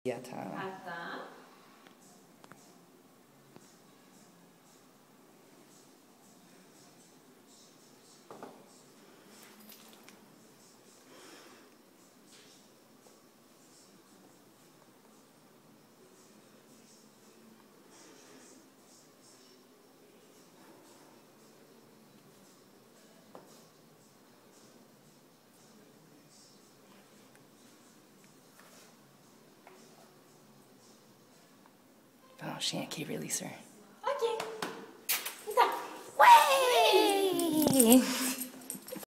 Attends. Oh, she can't release her. OK. Way!